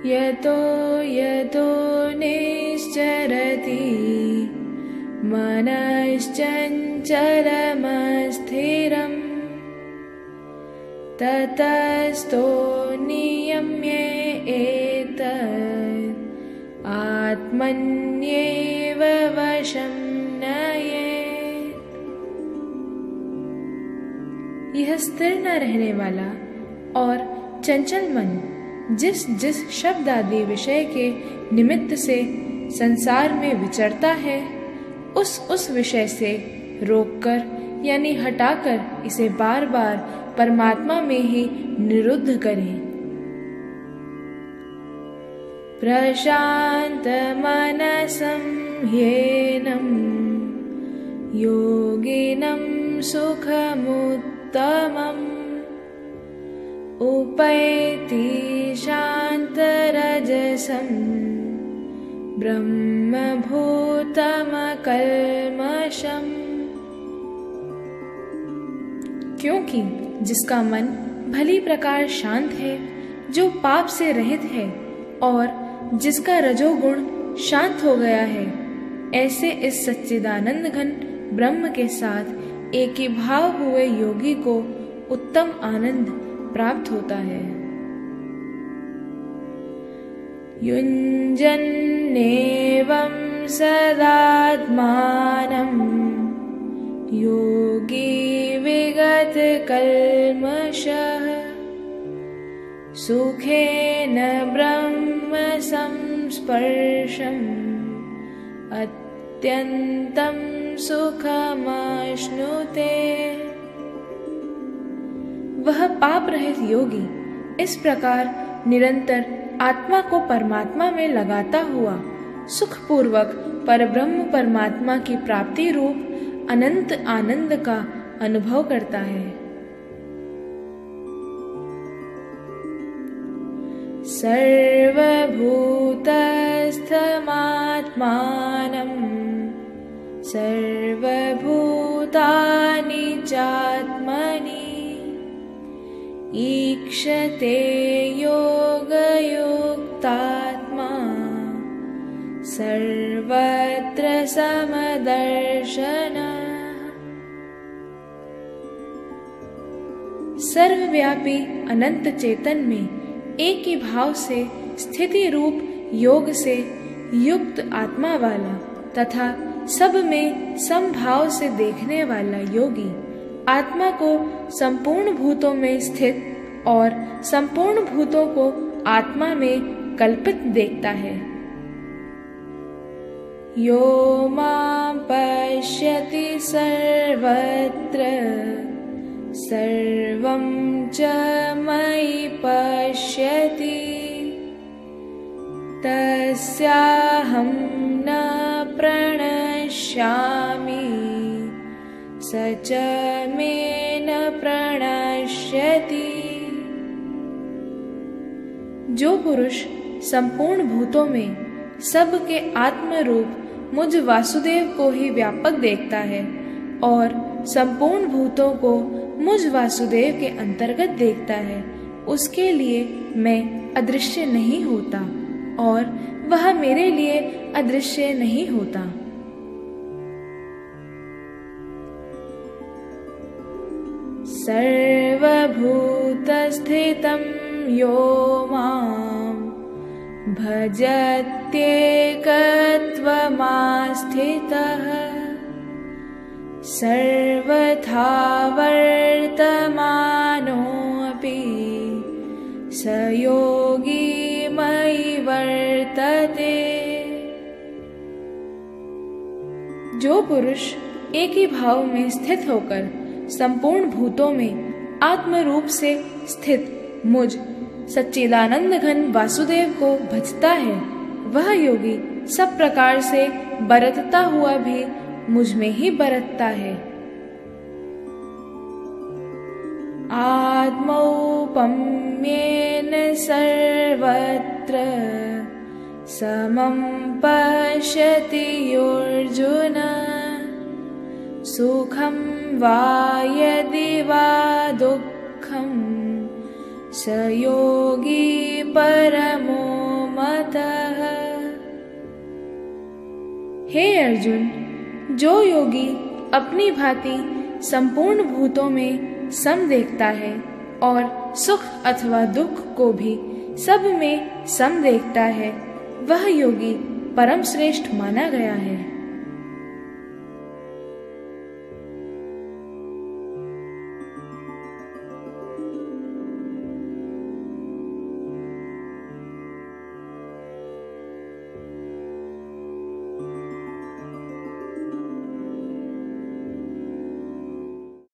यतो यतो निश्चरति मनश्चञ्चलमस्थिरम् ततस्तो नियम्येत आत्मन्येव वशं नयेत्। यह स्थिर न रहने वाला और चंचल मन जिस जिस शब्द आदि विषय के निमित्त से संसार में विचरता है, उस विषय से रोककर यानी हटाकर इसे बार बार परमात्मा में ही निरुद्ध करें। प्रशांत मनसं ह्येनं योगिनं सुखमुत्तमम् उपैति शान्तरजसं ब्रह्मभूतमकल्मषम्। क्योंकि जिसका मन भली प्रकार शांत है, जो पाप से रहित है और जिसका रजोगुण शांत हो गया है, ऐसे इस सच्चिदानंद घन ब्रह्म के साथ एक ही भाव हुए योगी को उत्तम आनंद प्राप्त होता है। युञ्जन्नेवं सदात्मानं योगी विगतकल्मषः सुखेन ब्रह्म संस्पर्शम् अत्यन्तं सुखमाश्नुते। वह पाप रहित योगी इस प्रकार निरंतर आत्मा को परमात्मा में लगाता हुआ सुखपूर्वक परब्रह्म परमात्मा की प्राप्ति रूप अनंत आनंद का अनुभव करता है। सर्वभूतस्थमात्मानं सर्वभूतानि चात्मनि ईक्षते योगयुक्तात्मा सर्वत्र समदर्शनः। सर्वव्यापी अनंत चेतन में एक ही भाव से स्थिति रूप योग से युक्त आत्मा वाला तथा सब में समभाव से देखने वाला योगी आत्मा को संपूर्ण भूतों में स्थित और संपूर्ण भूतों को आत्मा में कल्पित देखता है। यो मां पश्यति सर्वत्र सर्वं च मयि पश्यति तस्याहं न प्रणश्यामि स च मे न प्रणश्यति। जो पुरुष संपूर्ण भूतों में सब के आत्म रूप मुझ वासुदेव को ही व्यापक देखता है और संपूर्ण भूतों को मुझ वासुदेव के अंतर्गत देखता है, उसके लिए मैं अदृश्य नहीं होता और वह मेरे लिए अदृश्य नहीं होता। सर्वभूतस्थितं यो मां भजत्येकत्वमास्थितः सर्वथा वर्तमानोऽपि स योगी मयि वर्तते। जो पुरुष एक ही भाव में स्थित होकर संपूर्ण भूतों में आत्म रूप से स्थित मुझ सच्चिदानंद घन वासुदेव को भजता है, वह योगी सब प्रकार से बरतता हुआ भी मुझ में ही बरतता है। आत्मौपम्येन सर्वत्र समं पश्यति अर्जुन सुखं वा यदि वा दुःखं स योगी परमो हे अर्जुन, जो योगी अपनी भांति संपूर्ण भूतों में सम देखता है और सुख अथवा दुख को भी सब में सम देखता है, वह योगी परम श्रेष्ठ माना गया है।